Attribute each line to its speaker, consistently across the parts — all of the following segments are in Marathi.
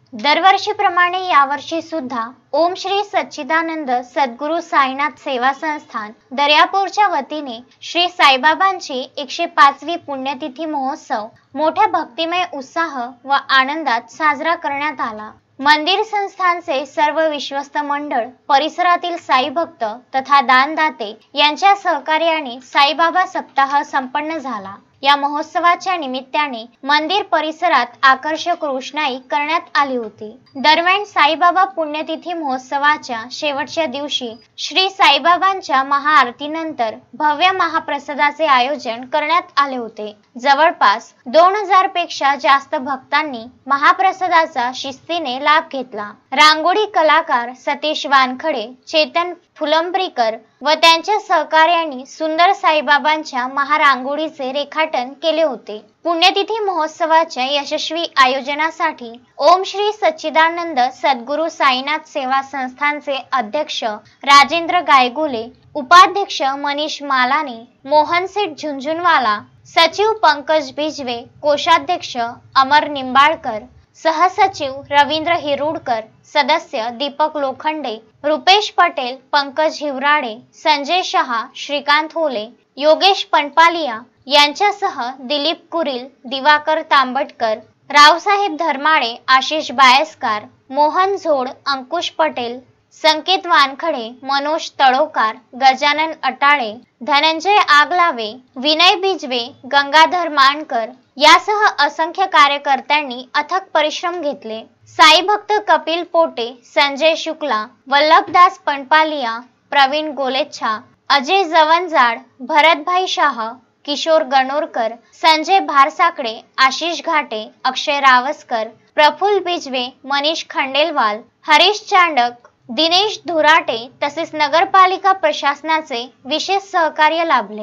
Speaker 1: दरवर्षीप्रमाणे यावर्षी सुद्धा ओम श्री सच्चिदानंद सद्गुरू साईनाथ सेवा संस्थान दर्यापूरच्या वतीने श्री साईबाबांची 105वी पुण्यतिथी महोत्सव मोठ्या भक्तिमय उत्साह व आनंदात साजरा करण्यात आला। मंदिर संस्थानचे सर्व विश्वस्त मंडळ, परिसरातील साई भक्त तथा दानदाते यांच्या सहकार्याने साईबाबा सप्ताह संपन्न झाला। या महोत्सवाच्या निमित्ताने मंदिर परिसरात आकर्षक रोषणाई करण्यात आली होती। दरम्यान साईबाबा पुण्यतिथी महोत्सवाच्या शेवटच्या दिवशी श्री साईबाबांच्या महाआरतीनंतर भव्य महाप्रसादाचे आयोजन करण्यात आले होते। जवळपास 2000 पेक्षा जास्त भक्तांनी महाप्रसादाचा शिस्तीने लाभ घेतला। रांगोळी कलाकार सतीश वानखडे, चेतन फुलंब्रीकर व त्यांच्या सहकार्यांनी सुंदर साईबाबांच्या महारांगोळीचे रेखाटन केले होते। पुण्यतिथी महोत्सवाच्या यशस्वी आयोजनासाठी ओम श्री सच्चिदानंद सद्गुरू साईनाथ सेवा संस्थानचे अध्यक्ष राजेंद्र गायगुले, उपाध्यक्ष मनीष मालानी, मोहन सेठ झुंझुनवाला, सचिव पंकज बिजवे, कोषाध्यक्ष अमर निंबाळकर, सहसचिव रवींद्र हिरुडकर, सदस्य दीपक लोखंडे, रुपेश पटेल, पंकज हिवराडे, संजय शहा, श्रीकांत होले, योगेश पनपालिया यांच्यासह दिलीप कुरिल, दिवाकर तांबटकर, रावसाहेब धर्माळे, आशिष बायस्कार, मोहन झोड, अंकुश पटेल, संकेत वानखडे, मनोज तळोकार, गजानन अटाळे, धनंजय आगलावे, विनय बिजवे, गंगाधर मानकर यासह असंख्य कार्यकर्त्यांनी अथक परिश्रम घेतले। साई भक्त कपिल पोटे, संजय शुक्ला, वल्लभदास पनपालिया, प्रवीण गोलेच्छा, अजय जवंजाड, भरतभाई शाह, किशोर गणोरकर, संजय भारसाकडे, आशिष घाटे, अक्षय रावसकर, प्रफुल्ल बिजवे, मनीष खंडेलवाल, हरीश चांडक, दिनेश धुराटे तसेच नगरपालिका प्रशासनाचे विशेष सहकार्य लाभले।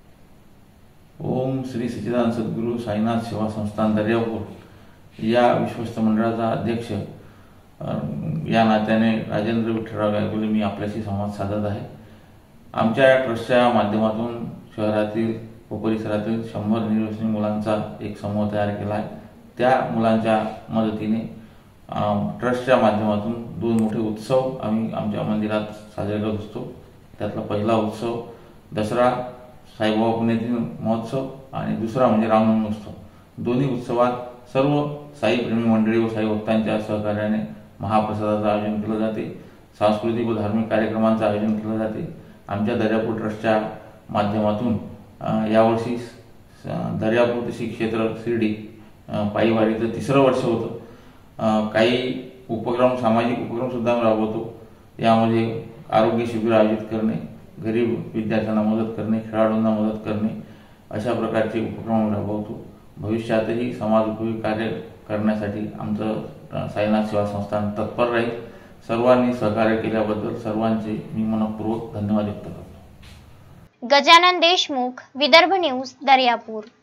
Speaker 2: ओम श्री सच्चिदानंद सद्गुरू साईनाथ सेवा संस्थान दर्यापूर या विश्वस्त मंडळाचा अध्यक्ष या नात्याने राजेंद्र विठ्ठलराव गायगुले मी आपल्याशी संवाद साधत आहे। आमच्या ट्रस्टच्या माध्यमातून शहरातील व परिसरातील 100 निर्व्यसनी मुलांचा एक समूह तयार केला आहे। त्या मुलांच्या मदतीने ट्रस्टच्या माध्यमातून 2 मोठे उत्सव आम्ही आमच्या मंदिरात साजरे करत असतो। त्यातला पहिला उत्सव दसरा साईबाबा पुण्यतिथी महोत्सव आणि दुसरा म्हणजे रामनवमी उत्सव। दोन्ही उत्सवात सर्व साई प्रेमी मंडळी व साई भक्तांच्या सहकार्याने महाप्रसादाचं आयोजन केले जाते। सांस्कृतिक व धार्मिक कार्यक्रमांचं आयोजन केले जाते। आमच्या दर्यापूर ट्रस्टच्या माध्यमातून यावर्षी दर्यापूर श्री क्षेत्र शिर्डी पायीवारीचं 3रं वर्ष होतं। काही उपक्रम, सामाजिक उपक्रम सुद्धा राबवतो। यामध्ये आरोग्य शिबिर आयोजित करणे, गरीब विद्यार्थ्यांना मदत करणे, खेळाडूंना मदत करणे अशा प्रकारचे उपक्रम राबवतो। भविष्यातही समाजोपयोगी कार्य करण्यासाठी आमचं साईनाथ सेवा संस्थान तत्पर राहील। सर्वांनी सहकार्य केल्याबद्दल सर्वांचे मी मनपूर्वक धन्यवाद व्यक्त करतो।
Speaker 1: गजानन देशमुख, विदर्भ न्यूज, दर्यापूर।